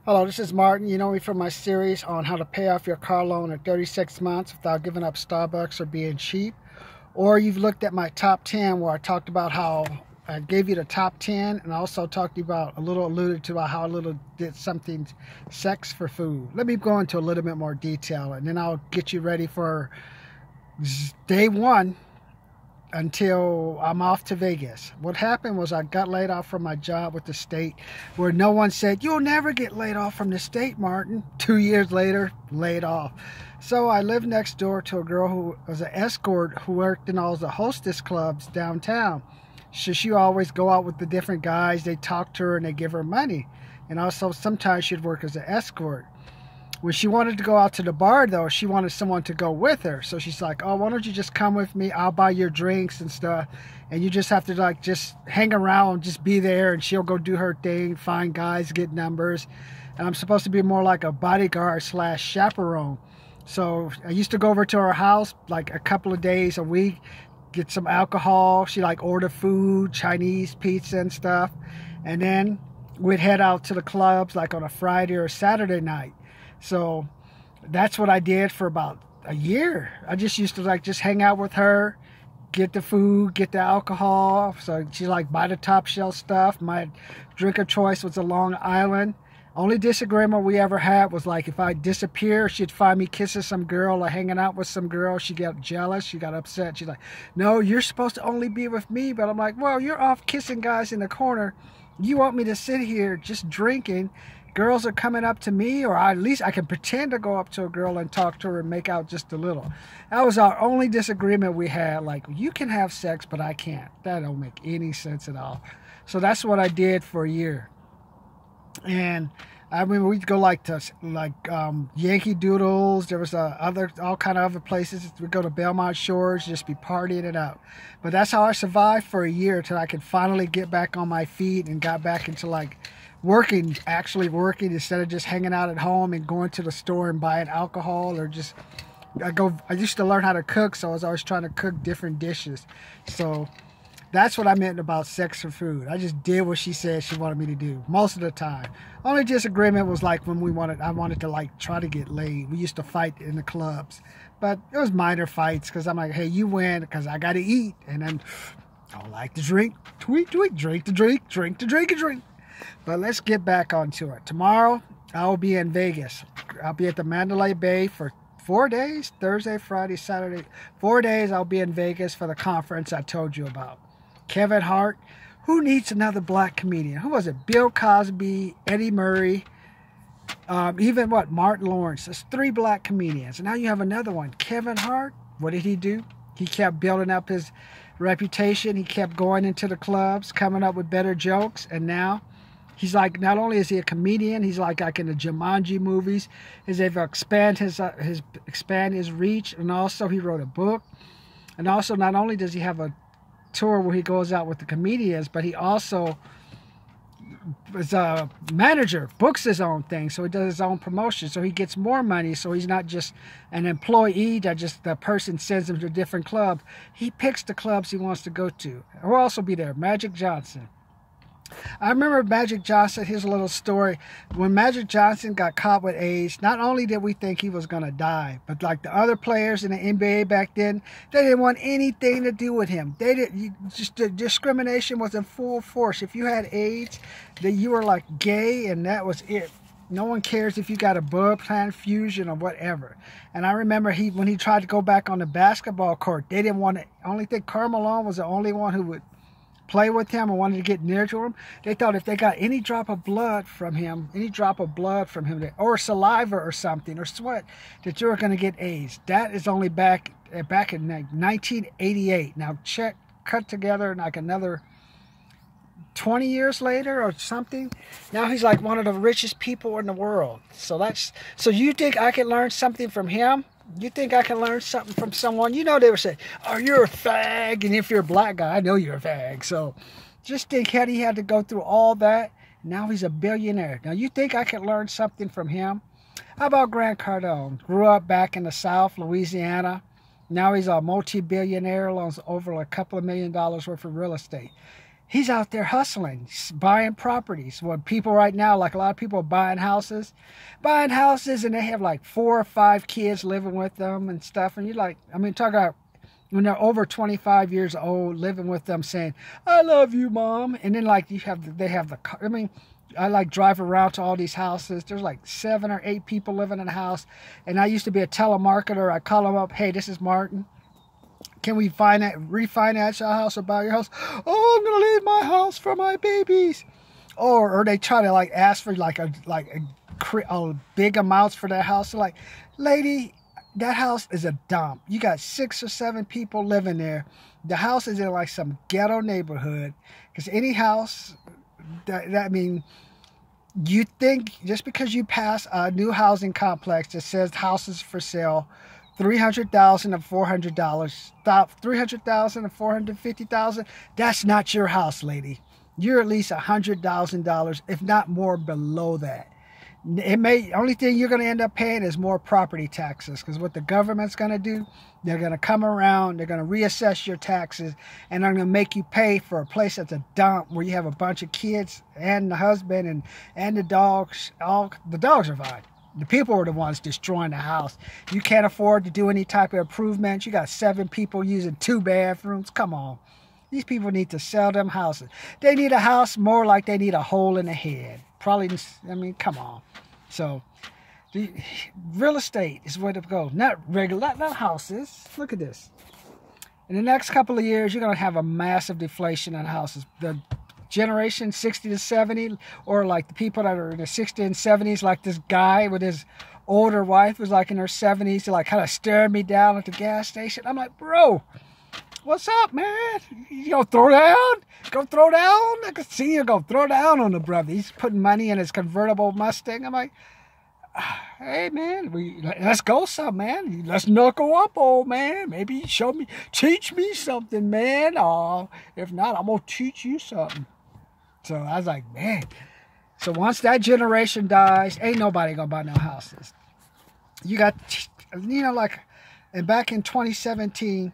Hello, this is Martin. You know me from my series on how to pay off your car loan in 36 months without giving up Starbucks or being cheap. Or you've looked at my top 10 where I talked about how I gave you the top 10 and also talked about alluded to how I did something sex for food. Let me go into a little bit more detail and then I'll get you ready for day one until I'm off to Vegas. What happened was I got laid off from my job with the state, where no one said, "You'll never get laid off from the state, Martin." 2 years later, laid off. So I lived next door to a girl who was an escort who worked in all the hostess clubs downtown. So she always go out with the different guys. They talk to her and they give her money. And also sometimes she'd work as an escort. When she wanted to go out to the bar, though, she wanted someone to go with her. So she's like, "Oh, why don't you just come with me? I'll buy your drinks and stuff. And you just have to, just hang around, just be there. And she'll go do her thing, find guys, get numbers. And I'm supposed to be more like a bodyguard / chaperone. So I used to go over to her house like a couple of days a week, get some alcohol. She order food, Chinese pizza and stuff. And then we'd head out to the clubs like on a Friday or a Saturday night. So that's what I did for about a year. I just used to just hang out with her, get the food, get the alcohol. So she buy the top shelf stuff. My drink of choice was a Long Island. Only disagreement we ever had was if I disappear, she'd find me kissing some girl or hanging out with some girl. She got jealous. She got upset. She's like, "No, you're supposed to only be with me." But I'm like, "Well, you're off kissing guys in the corner. You want me to sit here just drinking? Girls are coming up to me, or at least I can pretend to go up to a girl and talk to her and make out just a little." That was our only disagreement we had. You can have sex, but I can't. That don't make any sense at all. So that's what I did for a year. And I mean, we'd go to Yankee Doodles. There was all kind of other places. We'd go to Belmont Shores, just be partying it out. But that's how I survived for a year till I could finally get back on my feet and got back into actually working instead of just hanging out at home and going to the store and buying alcohol or just I used to learn how to cook, so I was always trying to cook different dishes. So that's what I meant about sex for food. I just did what she said she wanted me to do most of the time. Only disagreement was when I wanted to try to get laid. We used to fight in the clubs, but it was minor fights because I'm like, "Hey, you win because I got to eat." And then I don't like to drink, drink to drink. But let's get back onto it. Tomorrow, I will be in Vegas. I'll be at the Mandalay Bay for 4 days, Thursday, Friday, Saturday. 4 days I'll be in Vegas for the conference I told you about. Kevin Hart. Who needs another black comedian? Who was it? Bill Cosby, Eddie Murray, even Martin Lawrence. There's 3 black comedians. And now you have another one. Kevin Hart. What did he do? He kept building up his reputation. He kept going into the clubs, coming up with better jokes. And now he's not only is he a comedian, he's like in the Jumanji movies. They've expand his reach, and also he wrote a book. And also, not only does he have a tour where he goes out with the comedians, but he also is a manager, books his own thing, so he does his own promotion, so he gets more money. So he's not just an employee that just the person sends him to different clubs. He picks the clubs he wants to go to. He'll also be there. Magic Johnson. I remember Magic Johnson, his little story. When Magic Johnson got caught with AIDS, not only did we think he was going to die, but the other players in the NBA back then, they didn't want anything to do with him. The discrimination was in full force. If you had AIDS, that you were gay, and that was it. No one cares if you got a blood transfusion or whatever. And I remember when he tried to go back on the basketball court, they didn't want to. I only think Karl Malone was the only one who would play with him and wanted to get near to him. They thought if they got any drop of blood from him, or saliva or something, or sweat, that you were going to get AIDS. That is only back in 1988. Now cut together another 20 years later or something. Now he's one of the richest people in the world. So you think I can learn something from him? You think I can learn something from someone? They would say, "Oh, you're a fag." And if you're a black guy, I know you're a fag. So just think how he had to go through all that. Now he's a billionaire. Now you think I can learn something from him? How about Grant Cardone? Grew up back in the South, Louisiana. Now he's a multi-billionaire, owns over $2 million worth of real estate. He's out there hustling, buying properties. When people right now, like a lot of people are buying houses, and they have like 4 or 5 kids living with them and stuff. And you're like, I mean, talk about when they're over 25 years old, living with them, saying, "I love you, Mom." And then like they have the car. I mean, I like drive around to all these houses. There's like 7 or 8 people living in a house. And I used to be a telemarketer. I call them up, "Hey, this is Martin. Can we refinance your house or buy your house?" "Oh, I'm gonna leave my house for my babies." Or they try to like ask for like a big amounts for their house. So like, lady, that house is a dump. You got 6 or 7 people living there. The house is in like some ghetto neighborhood. Because any house, I mean, you think just because you pass a new housing complex that says houses for sale, $300,000 and $400, stop, $300,000 and $450,000. That's not your house, lady. You're at least $100,000, if not more, below that. Only thing you're going to end up paying is more property taxes, because what the government's going to do, they're going to come around, they're going to reassess your taxes, and they're going to make you pay for a place that's a dump where you have a bunch of kids and the husband and the dogs. The dogs are fine. The people are the ones destroying the house. You can't afford to do any type of improvements. You got 7 people using 2 bathrooms. Come on. These people need to sell them houses. They need a house more like they need a hole in the head. Probably, I mean, come on. So, real estate is where to go. Not regular, not houses. Look at this. In the next couple of years, you're going to have a massive deflation in houses. The generation 60 to 70, or like the people that are in the 60s and 70s, like this guy with his older wife was like in her 70s, to like kind of staring me down at the gas station. I'm like, bro, what's up, man? You gonna throw down? Go throw down? I can see you go throw down on the brother. He's putting money in his convertible Mustang. I'm like, hey, man, let's go some, man. Let's knuckle up, old man. Maybe teach me something, man. If not, I'm gonna teach you something. So I was like, man. So once that generation dies, ain't nobody gonna buy no houses. You got, like, and back in 2017,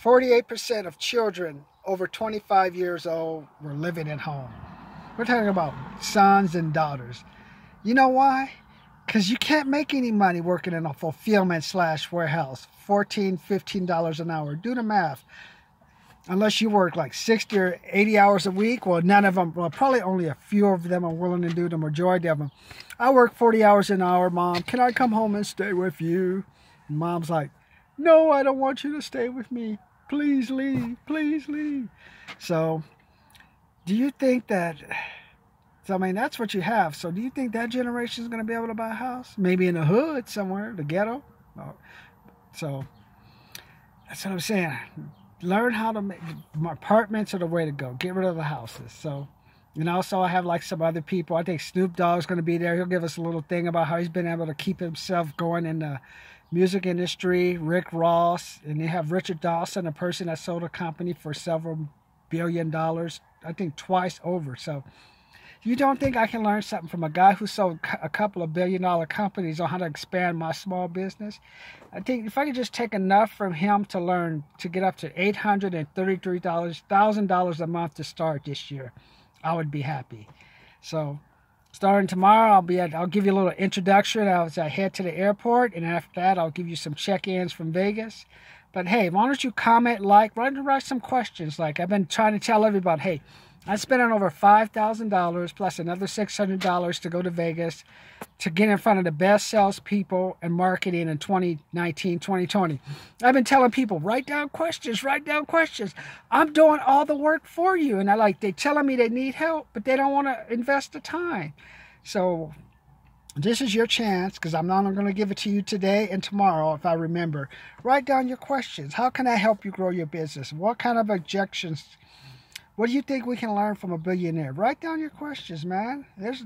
48% of children over 25 years old were living at home. We're talking about sons and daughters. You know why? Because you can't make any money working in a fulfillment/warehouse. $14, $15 an hour. Do the math. Unless you work like 60 or 80 hours a week. Well, none of them, well, probably only a few of them are willing to do the majority of them. I work 40 hours an hour, Mom. Can I come home and stay with you? And Mom's like, no, I don't want you to stay with me. Please leave. Please leave. So, do you think that... So, I mean, that's what you have. So, do you think that generation is going to be able to buy a house? Maybe in the hood somewhere, the ghetto? No. So, that's what I'm saying. Learn how to make... Apartments are the way to go. Get rid of the houses. So, and also I have like some other people. I think Snoop Dogg's going to be there. He'll give us a little thing about how he's been able to keep himself going in the music industry. Rick Ross. And you have Richard Dawson, a person that sold a company for several $billion. I think twice over. So, you don't think I can learn something from a guy who sold a couple of $billion companies on how to expand my small business? I think if I could just take enough from him to learn to get up to $833,000 a month to start this year, I would be happy. So, starting tomorrow, I'll give you a little introduction as I head to the airport, and after that, I'll give you some check-ins from Vegas. But hey, why don't you comment, like, write some questions? Like I've been trying to tell everybody, hey, I spent on over $5,000 plus another $600 to go to Vegas to get in front of the best salespeople and marketing in 2019, 2020. I've been telling people, write down questions, write down questions. I'm doing all the work for you. And they're telling me they need help, but they don't want to invest the time. So this is your chance, because I'm not going to give it to you today and tomorrow if I remember. Write down your questions. How can I help you grow your business? What kind of objections? What do you think we can learn from a billionaire? Write down your questions, man.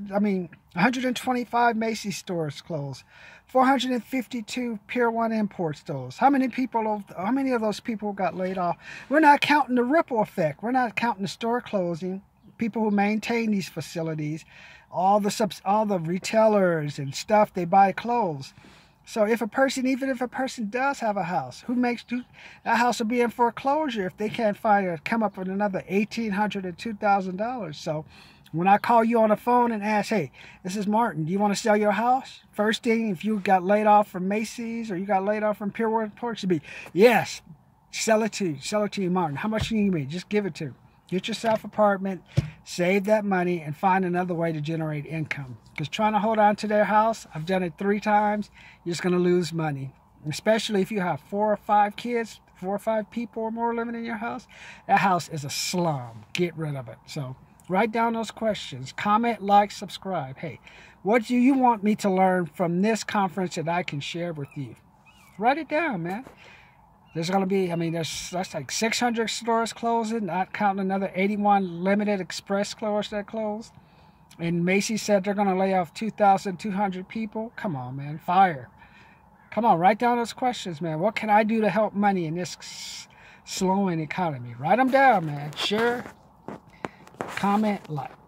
125 Macy's stores closed. 452 Pier 1 import stores. How many of those people got laid off? We're not counting the ripple effect. We're not counting the store closing. People who maintain these facilities. All the retailers and stuff, they buy clothes. So if a person, even if a person does have a house, that house will be in foreclosure if they can't come up with another $1,800 to $2,000. So when I call you on the phone and ask, hey, this is Martin, do you want to sell your house? First thing, if you got laid off from Macy's or you got laid off from Pure World, should be, yes, sell it to you, Martin. How much do you need me? Just give it to. Get yourself an apartment, save that money, and find another way to generate income. Because trying to hold on to their house, I've done it 3 times, you're just going to lose money. Especially if you have 4 or 5 kids, 4 or 5 people or more living in your house. That house is a slum. Get rid of it. So write down those questions. Comment, like, subscribe. Hey, what do you want me to learn from this conference that I can share with you? Write it down, man. There's going to be, that's like 600 stores closing, not counting another 81 limited express stores that closed. And Macy's said they're going to lay off 2,200 people. Come on, man. Fire. Come on, write down those questions, man. What can I do to help money in this slowing economy? Write them down, man. Share, comment, like.